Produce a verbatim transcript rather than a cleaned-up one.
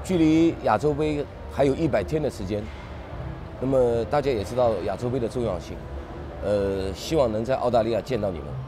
距离亚洲杯还有一百天的时间，那么大家也知道亚洲杯的重要性，呃，希望能在澳大利亚见到你们。